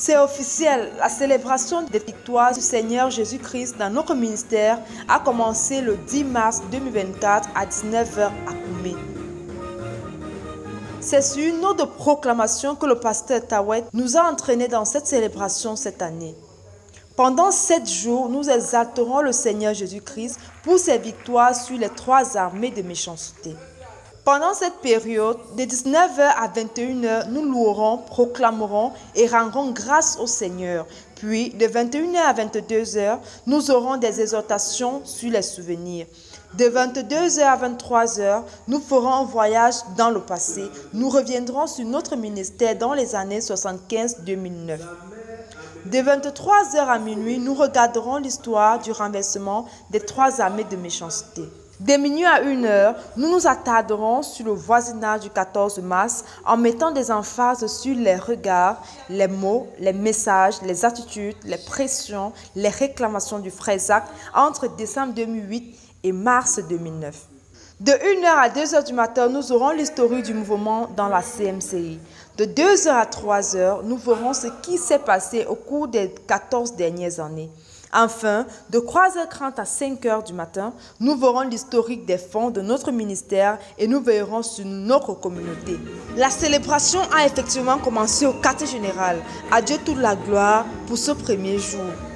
C'est officiel, la célébration des victoires du Seigneur Jésus-Christ dans notre ministère a commencé le 10 mars 2024 à 19 h à Koumé. C'est sur une note de proclamation que le pasteur Tawet nous a entraînés dans cette célébration cette année. Pendant 7 jours, nous exalterons le Seigneur Jésus-Christ pour ses victoires sur les 3 armées de méchanceté. Pendant cette période, de 19 h à 21 h, nous louerons, proclamerons et rendrons grâce au Seigneur. Puis, de 21 h à 22 h, nous aurons des exhortations sur les souvenirs. De 22 h à 23 h, nous ferons un voyage dans le passé. Nous reviendrons sur notre ministère dans les années 75-2009. De 23 h à minuit, nous regarderons l'histoire du renversement des 3 armées de méchanceté. De minuit à 1 h, nous nous attarderons sur le voisinage du 14 mars en mettant des emphases sur les regards, les mots, les messages, les attitudes, les pressions, les réclamations du frère Zach entre décembre 2008 et mars 2009. De 1 h à 2 h du matin, nous aurons l'historique du mouvement dans la CMCI. De 2 h à 3 h, nous verrons ce qui s'est passé au cours des 14 dernières années. Enfin, de 3 h 30 à 5 h du matin, nous verrons l'historique des fonds de notre ministère et nous veillerons sur notre communauté. La célébration a effectivement commencé au quartier général. À Dieu toute la gloire pour ce premier jour.